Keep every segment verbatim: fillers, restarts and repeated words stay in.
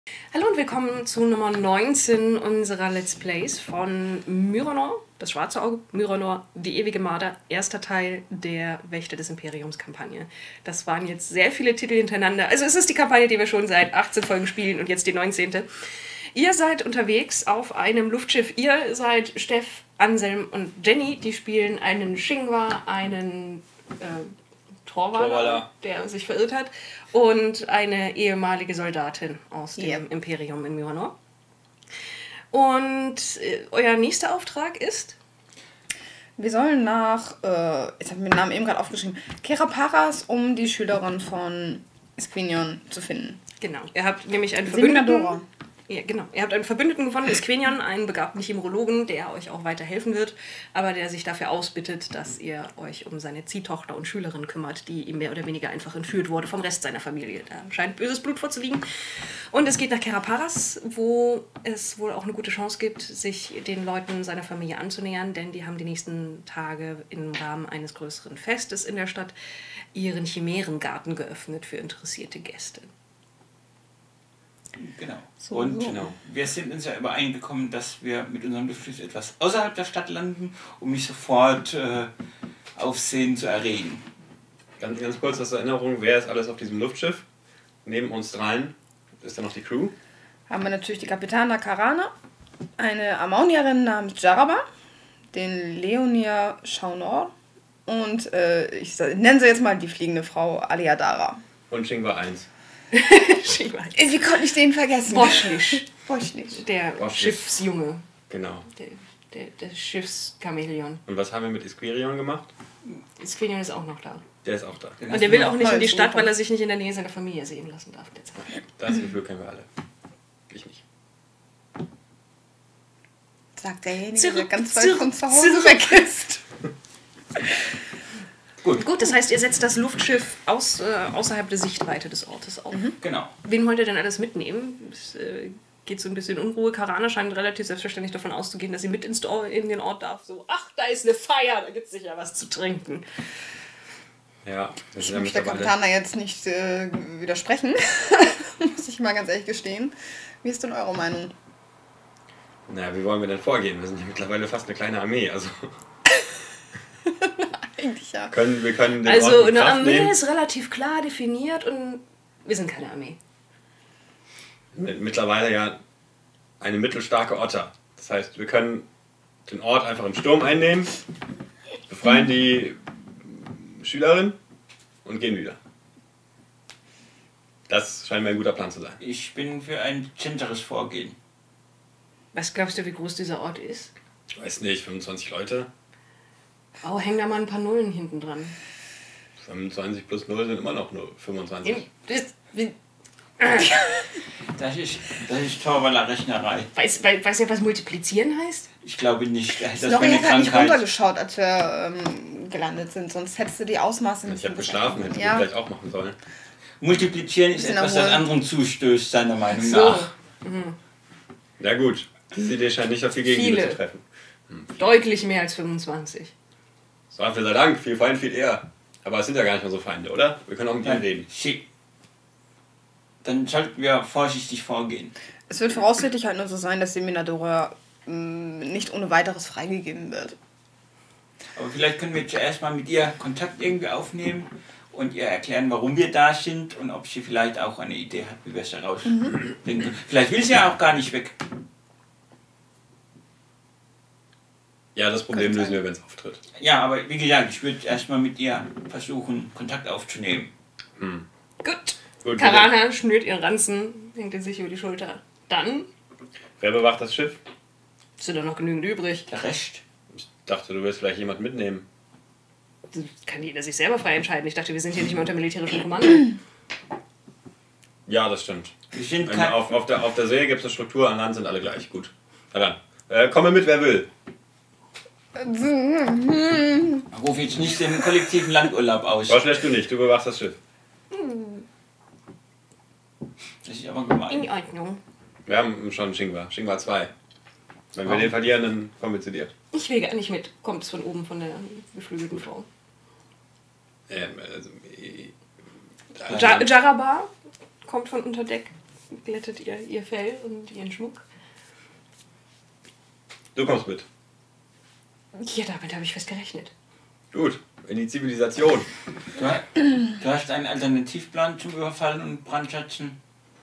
Hallo und willkommen zu Nummer neunzehn unserer Let's Plays von Myrranor, das schwarze Auge, Myrranor, die ewige Marder, erster Teil der Wächter des Imperiums Kampagne. Das waren jetzt sehr viele Titel hintereinander. Also es ist die Kampagne, die wir schon seit achtzehn Folgen spielen und jetzt die neunzehnte. Ihr seid unterwegs auf einem Luftschiff. Ihr seid Steff, Anselm und Jenny. Die spielen einen Shingwa, einen äh, Torwaller, Torwaller, der sich verirrt hat, und eine ehemalige Soldatin aus dem yep. Imperium in Myrranor. Und äh, euer nächster Auftrag ist? Wir sollen nach, äh, jetzt habe ich mir den Namen eben gerade aufgeschrieben, Keraparas, um die Schülerin von Esquinion zu finden. Genau, ihr habt nämlich einen Verbündeten. Ja, genau. Ihr habt einen Verbündeten gefunden, Esquinion, einen begabten Chirurgen, der euch auch weiterhelfen wird, aber der sich dafür ausbittet, dass ihr euch um seine Ziehtochter und Schülerin kümmert, die ihm mehr oder weniger einfach entführt wurde vom Rest seiner Familie. Da scheint böses Blut vorzuliegen. Und es geht nach Keraparas, wo es wohl auch eine gute Chance gibt, sich den Leuten seiner Familie anzunähern, denn die haben die nächsten Tage im Rahmen eines größeren Festes in der Stadt ihren Chimärengarten geöffnet für interessierte Gäste. Genau. So, und so. Genau. Wir sind uns ja übereingekommen, dass wir mit unserem Luftschiff etwas außerhalb der Stadt landen, um nicht sofort äh, Aufsehen zu erregen. Ganz, ganz kurz als Erinnerung, wer ist alles auf diesem Luftschiff? Neben uns dreien ist dann noch die Crew. Haben wir natürlich die Kapitana Karana, eine Amaunierin namens Jaraba, den Leonir Shaunor und äh, ich nenne sie jetzt mal die fliegende Frau Aliadara. Und Shingwa eins. Wie konnte ich den vergessen? Boschlich. Boschlich. Der Boschlich. Schiffsjunge. Genau. Der, der, der Schiffschamäleon. Und was haben wir mit Esquirion gemacht? Esquirion ist auch noch da. Der ist auch da. Den Und der will auch nicht in die Stadt, weil er sich nicht in der Nähe seiner Familie sehen lassen darf. Das Gefühl kennen wir alle. Ich nicht. Sagt derjenige, zurück, der ganz weit zurück, von zu Hause zurück. weg ist. Gut. Gut, das heißt, ihr setzt das Luftschiff aus, äh, außerhalb der Sichtweite des Ortes auf. Mhm. Genau. Wen wollt ihr denn alles mitnehmen? Es äh, geht so ein bisschen Unruhe. Karana scheint relativ selbstverständlich davon auszugehen, dass sie mit ins Or- in den Ort darf. So, ach, da ist eine Feier, da gibt es sicher was zu trinken. Ja, ich möchte der Kapitana jetzt nicht äh, widersprechen, muss ich mal ganz ehrlich gestehen. Wie ist denn eure Meinung? Naja, wie wollen wir denn vorgehen? Wir sind ja mittlerweile fast eine kleine Armee, also... Eigentlich ja. Können, wir können den also Ort eine Kraft Armee nehmen. ist relativ klar definiert und wir sind keine Armee. Mittlerweile ja eine mittelstarke Otter. Das heißt, wir können den Ort einfach im Sturm einnehmen, befreien die Schülerin und gehen wieder. Das scheint mir ein guter Plan zu sein. Ich bin für ein dezenteres Vorgehen. Was glaubst du, wie groß dieser Ort ist? Ich weiß nicht, fünfundzwanzig Leute. Oh, häng da mal ein paar Nullen hinten dran. fünfundzwanzig plus null sind immer noch nur fünfundzwanzig. Das, das ist, das ist Torwaller-Rechnerei. Weiß, weiß ja, was multiplizieren heißt? Ich glaube nicht. Das ist Lori hat halt nicht runtergeschaut, als wir ähm, gelandet sind, sonst hättest du die Ausmaße nicht. Ich habe geschlafen, hätte ich ja. vielleicht auch machen sollen. Multiplizieren ist etwas, das anderen zustößt, seiner Meinung so. nach. Mhm. Ja gut, diese Idee scheint nicht auf die Gegenliebe zu treffen. Hm. Deutlich mehr als fünfundzwanzig. So, Gott sei Dank, viel Feind, viel eher. Aber es sind ja gar nicht mehr so Feinde, oder? Wir können auch mit ihnen reden. Dann sollten wir vorsichtig vorgehen. Es wird voraussichtlich halt nur so sein, dass die Minadora mh, nicht ohne weiteres freigegeben wird. Aber vielleicht können wir zuerst mal mit ihr Kontakt irgendwie aufnehmen und ihr erklären, warum wir da sind und ob sie vielleicht auch eine Idee hat, wie wir es herausbringen mhm. können. Vielleicht will sie ja auch gar nicht weg. Ja, das Problem lösen wir, wenn es auftritt. Ja, aber wie gesagt, ich würde erstmal mit ihr versuchen, Kontakt aufzunehmen. Hm. Gut. Gut. Karana schnürt ihren Ranzen, hängt ihn sich über die Schulter. Dann... Wer bewacht das Schiff? Sind da noch genügend übrig? Der Rest. Ich dachte, du wirst vielleicht jemand mitnehmen. Das kann jeder sich selber frei entscheiden. Ich dachte, wir sind hier nicht mehr unter militärischem Kommando. Ja, das stimmt. Wir sind Wenn auf, auf, der, auf der See gibt es eine Struktur, an Land sind alle gleich. Gut. Na dann. Äh, komme mit, wer will. Ruf jetzt nicht den kollektiven Landurlaub aus. Waschlässt du nicht, du bewachst das Schiff. Das ist aber gemein. In Ordnung. Wir haben schon Shingwa, Shingwa zwei. Wenn wir oh. den verlieren, dann kommen wir zu dir. Ich will gar nicht mit. Kommt es von oben von der geflügelten Frau. Ähm, also, äh, Jaraba kommt von unter Deck. glättet ihr ihr Fell und ihren Schmuck. Du kommst mit. Ja, damit habe ich fest gerechnet. Gut, in die Zivilisation. Du, ha- du hast einen Alternativplan zum Überfallen und Brandschatzen?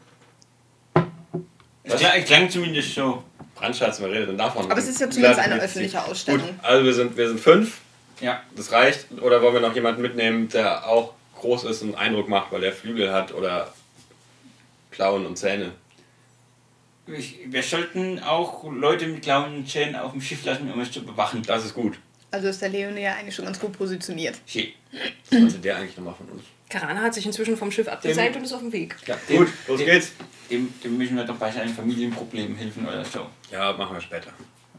Es Was? klang, es klang zumindest so. Brandschatzen, wir reden dann davon. Aber es ist ja zumindest eine Gut, öffentliche Ausstellung. also wir sind, wir sind fünf. Ja. Das reicht. Oder wollen wir noch jemanden mitnehmen, der auch groß ist und Eindruck macht, weil der Flügel hat oder Klauen und Zähne? Ich, wir sollten auch Leute mit Klauen und Zähnen auf dem Schiff lassen, um es zu bewachen. Das ist gut. Also ist der Leonie ja eigentlich schon ganz gut positioniert. Okay. Was wollte der eigentlich nochmal von uns? Karana hat sich inzwischen vom Schiff abgeseilt Dem- und ist auf dem Weg. Ja, Gut, los dem, geht's. Dem, dem müssen wir doch bei seinen Familienproblemen helfen oder so. Ja, machen wir später.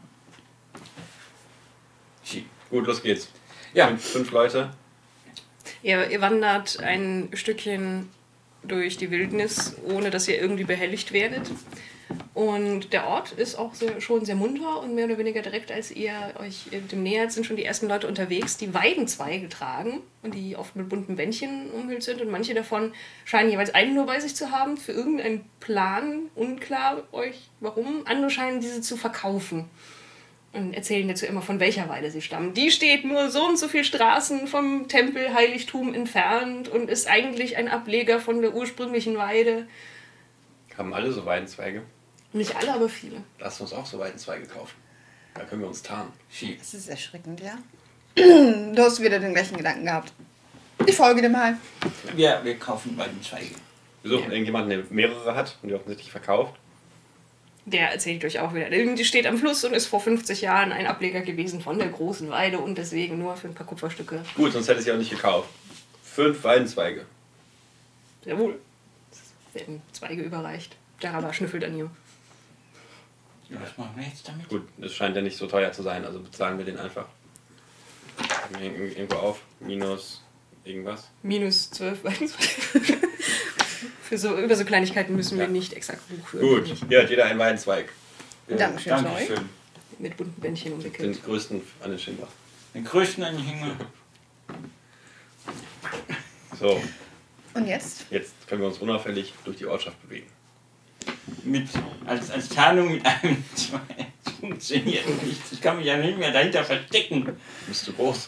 Okay. Gut, los geht's. Ja. Fünf, fünf Leute. Ihr, ihr wandert ein Stückchen durch die Wildnis, ohne dass ihr irgendwie behelligt werdet. Und der Ort ist auch sehr, schon sehr munter und mehr oder weniger direkt, als ihr euch dem nähert, sind schon die ersten Leute unterwegs, die Weidenzweige tragen und die oft mit bunten Bändchen umhüllt sind. Und manche davon scheinen jeweils einen nur bei sich zu haben für irgendeinen Plan, unklar euch warum. Andere scheinen diese zu verkaufen und erzählen dazu immer, von welcher Weide sie stammen. Die steht nur so und so viele Straßen vom Tempelheiligtum entfernt und ist eigentlich ein Ableger von der ursprünglichen Weide. Haben alle so Weidenzweige? Nicht alle, aber viele. Lass uns auch so Weidenzweige kaufen. Da können wir uns tarnen. Okay. Das ist erschreckend, ja. Du hast wieder den gleichen Gedanken gehabt. Ich folge dir mal. Wir, wir kaufen Weidenzweige. Wir suchen irgendjemanden, der mehrere hat und die offensichtlich verkauft. Der erzählt euch auch wieder. Die steht am Fluss und ist vor fünfzig Jahren ein Ableger gewesen von der großen Weide und deswegen nur für ein paar Kupferstücke. Gut, sonst hätte ich sie auch nicht gekauft. Fünf Weidenzweige. Sehr wohl. Es werden Zweige überreicht. Der Raber schnüffelt an ihm. Was machen wir jetzt damit? Gut, das scheint ja nicht so teuer zu sein, also bezahlen wir den einfach. Wir hängen irgendwo auf. Minus irgendwas. Minus zwölf Weidenzweige. Für so, über so Kleinigkeiten müssen wir Ja. nicht exakt Buch führen. Gut, Nicht hier hat jeder einen Weidenzweig. Äh, Dankeschön, Dankeschön. mit bunten Bändchen umwickelt. Den größten an den Schindler. Den größten Anhänger. So, Und jetzt? jetzt können wir uns unauffällig durch die Ortschaft bewegen. Mit, als, als Tarnung mit einem zwei. Das funktioniert nicht. Ich kann mich ja nicht mehr dahinter verstecken. Du bist zu groß.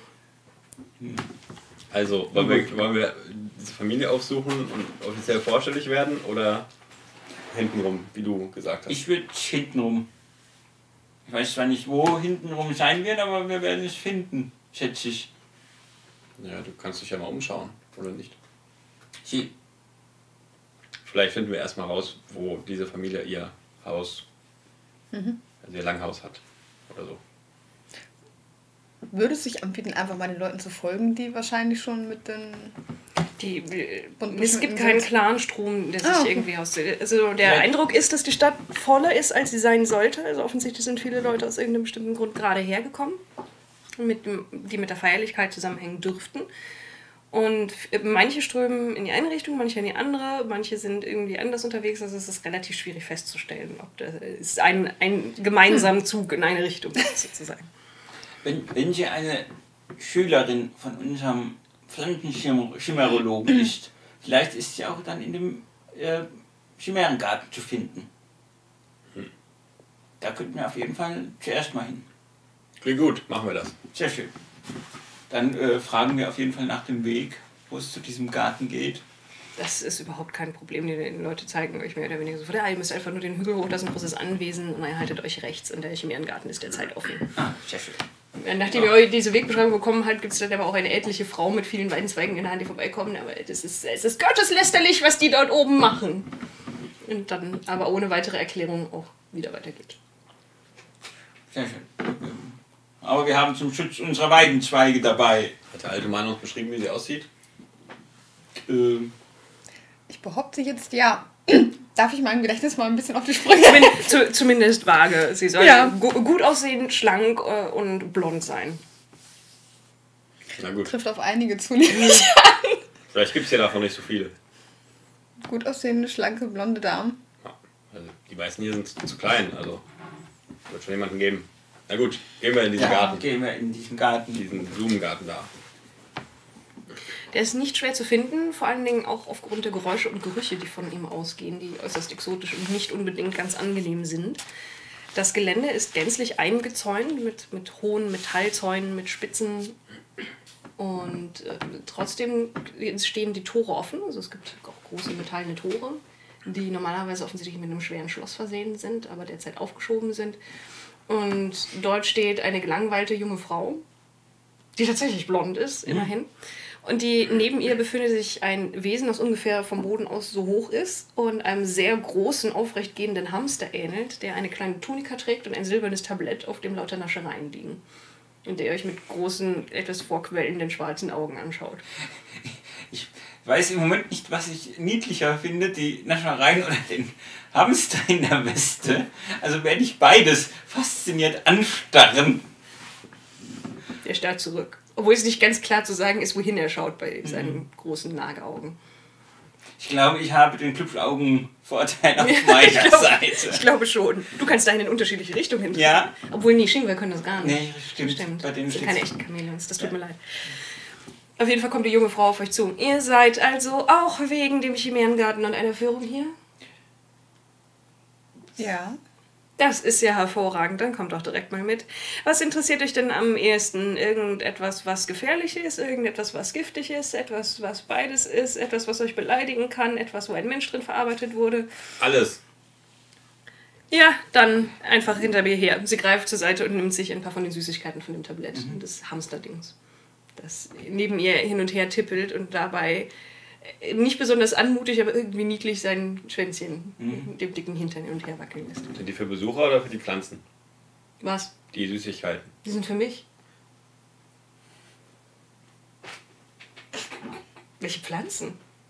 Also, wollen wir, wollen wir diese Familie aufsuchen und offiziell vorstellig werden oder hintenrum, wie du gesagt hast? Ich würde hintenrum. Ich weiß zwar nicht, wo hintenrum sein wird, aber wir werden es finden, schätze ich. Ja, du kannst dich ja mal umschauen, oder nicht? Sie, Vielleicht finden wir erstmal raus, wo diese Familie ihr Haus, also ihr Langhaus hat oder so. Würde es sich anbieten, einfach mal den Leuten zu folgen, die wahrscheinlich schon mit den... Die, äh, Und es gibt keinen klaren Strom, der sich Ah, okay. irgendwie aus. Also der Ja. Eindruck ist, dass die Stadt voller ist, als sie sein sollte. Also offensichtlich sind viele Leute aus irgendeinem bestimmten Grund gerade hergekommen, mit dem, die mit der Feierlichkeit zusammenhängen dürften. Und manche strömen in die eine Richtung, manche in die andere, manche sind irgendwie anders unterwegs. Also es ist relativ schwierig festzustellen, ob das ist ein, ein gemeinsamer Zug in eine Richtung sozusagen. wenn, wenn sie eine Schülerin von unserem Pflanzenchimerologen ist, vielleicht ist sie auch dann in dem äh, Chimärengarten zu finden. Da könnten wir auf jeden Fall zuerst mal hin. Klingt gut, machen wir das. Sehr schön. Dann äh, fragen wir auf jeden Fall nach dem Weg, wo es zu diesem Garten geht. Das ist überhaupt kein Problem. Die Leute zeigen euch mehr oder weniger sofort, ja, ihr müsst einfach nur den Hügel hoch, das ist ein großes Anwesen und ihr haltet euch rechts und der Chimärengarten ist derzeit offen. Ah, sehr schön. Nachdem ihr diese Wegbeschreibung bekommen habt, gibt es dann aber auch eine ältliche Frau mit vielen Weidenzweigen in der Hand, die vorbeikommen. Aber das ist, es ist gotteslästerlich, was die dort oben machen. Und dann aber ohne weitere Erklärung auch wieder weitergeht. Sehr schön. Aber wir haben zum Schutz unserer Weidenzweige dabei. Hat der alte Mann uns beschrieben, wie sie aussieht? Ähm, Ich behaupte jetzt ja. Darf ich meinem Gedächtnis mal ein bisschen auf die Sprünge? Zumindest, zu, zumindest vage. Sie soll Ja. gu gut aussehen, schlank äh, und blond sein. Na gut, Trifft auf einige zu, nehme ich. vielleicht gibt es ja davon nicht so viele. Gut aussehende, schlanke, blonde Damen. Ja, also die meisten hier sind zu, zu klein, also wird schon jemanden geben. Na gut, gehen wir in diesen ja, Garten, gehen wir in diesen Garten. diesen Blumengarten da. Der ist nicht schwer zu finden, vor allen Dingen auch aufgrund der Geräusche und Gerüche, die von ihm ausgehen, die äußerst exotisch und nicht unbedingt ganz angenehm sind. Das Gelände ist gänzlich eingezäunt mit, mit hohen Metallzäunen, mit Spitzen. Und äh, trotzdem stehen die Tore offen. Also es gibt auch große metallene Tore, die normalerweise offensichtlich mit einem schweren Schloss versehen sind, aber derzeit aufgeschoben sind. Und dort steht eine gelangweilte junge Frau, die tatsächlich blond ist, immerhin. Und die neben ihr befindet sich ein Wesen, das ungefähr vom Boden aus so hoch ist und einem sehr großen, aufrecht gehenden Hamster ähnelt, der eine kleine Tunika trägt und ein silbernes Tablett, auf dem lauter Naschereien liegen. Und der euch mit großen, etwas vorquellenden schwarzen Augen anschaut. Ich weiß im Moment nicht, was ich niedlicher finde, die Naschereien oder den Hamster in der Weste. Also werde ich beides fasziniert anstarren. Der starrt zurück. Obwohl es nicht ganz klar zu sagen ist, wohin er schaut bei seinen mhm. großen Nageaugen. Ich glaube, ich habe den Klubschaugen-Vorteil auf meiner ich glaub, Seite. Ich glaube schon. Du kannst dahin in unterschiedliche Richtungen hin. Ja. Obwohl, nee, Shinra können das gar nicht. Nee, stimmt. stimmt. Bei denen das sind keine echten Chamäleons, das tut ja. mir leid. Auf jeden Fall kommt die junge Frau auf euch zu. Ihr seid also auch wegen dem Chimärengarten und einer Führung hier? Ja. Das ist ja hervorragend, dann kommt doch direkt mal mit. Was interessiert euch denn am ehesten? Irgendetwas, was gefährlich ist, irgendetwas, was giftig ist, etwas, was beides ist, etwas, was euch beleidigen kann, etwas, wo ein Mensch drin verarbeitet wurde? Alles. Ja, dann einfach hinter mir her. Sie greift zur Seite und nimmt sich ein paar von den Süßigkeiten von dem Tablett, mhm. des Hamsterdings, das neben ihr hin und her tippelt und dabei nicht besonders anmutig, aber irgendwie niedlich sein Schwänzchen mhm. mit dem dicken Hintern hin und her wackeln lässt. Sind die für Besucher oder für die Pflanzen? Was? Die Süßigkeiten. Die sind für mich. Welche Pflanzen?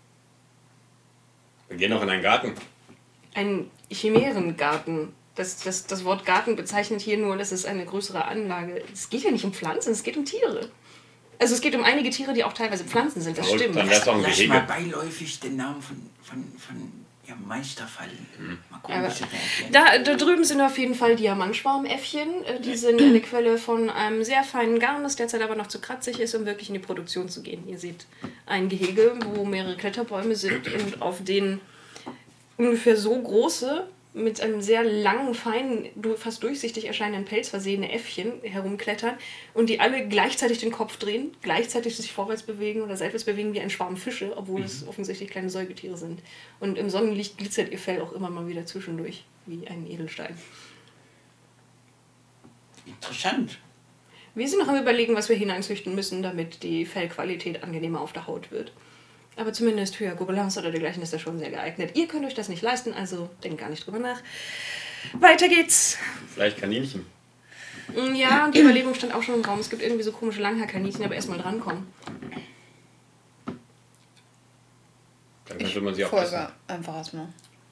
Wir gehen noch in einen Garten. Ein Chimärengarten. Das, das, das Wort Garten bezeichnet hier nur, das ist eine größere Anlage. Es geht ja nicht um Pflanzen, es geht um Tiere. Also es geht um einige Tiere, die auch teilweise Pflanzen sind, das Verrückt, stimmt. dann wär's auch ein Lass Gehege. mal beiläufig den Namen von, von, von ihrem Meister fallen. Hm. Mal gucken, Aber wie sie reagieren. da, da drüben sind auf jeden Fall Diamantschwarmäffchen. Die sind eine Quelle von einem sehr feinen Garn, das derzeit aber noch zu kratzig ist, um wirklich in die Produktion zu gehen. Ihr seht ein Gehege, wo mehrere Kletterbäume sind und auf denen ungefähr so große, mit einem sehr langen, feinen, fast durchsichtig erscheinenden Pelz versehene Äffchen herumklettern und die alle gleichzeitig den Kopf drehen, gleichzeitig sich vorwärts bewegen oder seitwärts bewegen wie ein Schwarm Fische, obwohl mhm. es offensichtlich kleine Säugetiere sind. Und im Sonnenlicht glitzert ihr Fell auch immer mal wieder zwischendurch, wie ein Edelstein. Interessant. Wir sind noch am Überlegen, was wir hineinzüchten müssen, damit die Fellqualität angenehmer auf der Haut wird. Aber zumindest für Gobelins oder dergleichen ist das schon sehr geeignet. Ihr könnt euch das nicht leisten, also denkt gar nicht drüber nach. Weiter geht's. Vielleicht Kaninchen. Ja, und die Überlegung stand auch schon im Raum. Es gibt irgendwie so komische Langhaarkaninchen, aber erstmal drankommen. Dann könnte man sie auch Folge essen. einfach erstmal.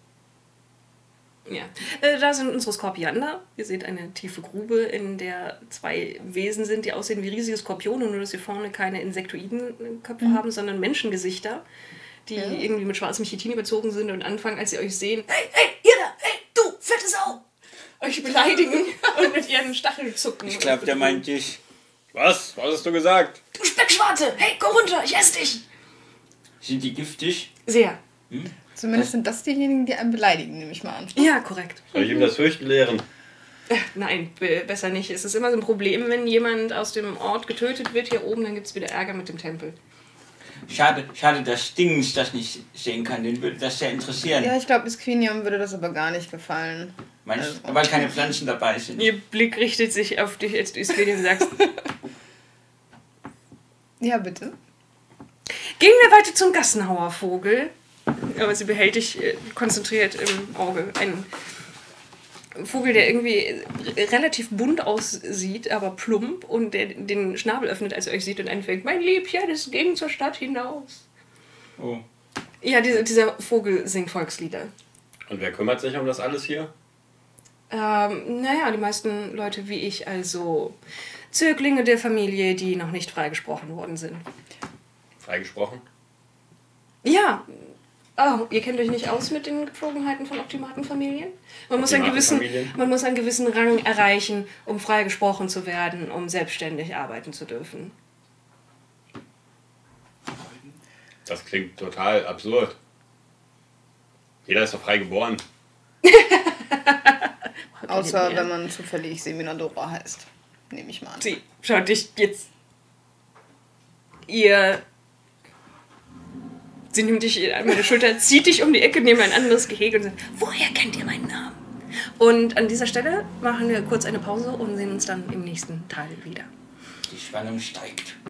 Ja, äh, da sind unsere Skorpiander. Ihr seht eine tiefe Grube, in der zwei Wesen sind, die aussehen wie riesige Skorpione, nur dass sie vorne keine Insektoidenköpfe mhm. haben, sondern Menschengesichter, die ja. irgendwie mit schwarzem Chitin überzogen sind und anfangen, als sie euch sehen, hey, hey, ihr da, hey, du, fette Sau! Euch beleidigen und mit ihren Stacheln zucken. Ich glaube, der meint dich. Was? Was hast du gesagt? Du Speckschwarte! Hey, komm runter, ich esse dich! Sind die giftig? Sehr. Hm? Zumindest sind das diejenigen, die einen beleidigen, nehme ich mal an. Ja, korrekt. Soll ich ihm das Fürchten lehren? Äh, nein, be- besser nicht. Es ist immer so ein Problem, wenn jemand aus dem Ort getötet wird hier oben, dann gibt es wieder Ärger mit dem Tempel. Schade, schade, dass Stings das nicht sehen kann. Den würde das sehr interessieren. Ja, ich glaube, Bisquinium würde das aber gar nicht gefallen. Meinst du? Weil keine Pflanzen dabei sind. Ihr Blick richtet sich auf dich, als du Isquenium sagst. Ja, bitte. Gehen wir weiter zum Gassenhauervogel. Aber sie behält dich äh, konzentriert im Auge. Ein Vogel, der irgendwie relativ bunt aussieht, aber plump und der den Schnabel öffnet, als er euch sieht und anfängt, mein Liebchen, es ging zur Stadt hinaus. Oh. Ja, dieser, dieser Vogel singt Volkslieder. Und wer kümmert sich um das alles hier? Ähm, naja, die meisten Leute wie ich, also Zöglinge der Familie, die noch nicht freigesprochen worden sind. Freigesprochen? Ja. Oh, ihr kennt euch nicht aus mit den Gepflogenheiten von Optimatenfamilien? Man muss, einen gewissen, man muss einen gewissen Rang erreichen, um freigesprochen zu werden, um selbstständig arbeiten zu dürfen. Das klingt total absurd. Jeder ist doch frei geboren. Außer wenn man zufällig Seminadora heißt. Nehme ich mal an. Sie schaut dich jetzt. Ihr. Sie nimmt dich an meine Schulter, zieht dich um die Ecke neben ein anderes Gehege und sagt: Woher kennt ihr meinen Namen? Und an dieser Stelle machen wir kurz eine Pause und sehen uns dann im nächsten Teil wieder. Die Spannung steigt.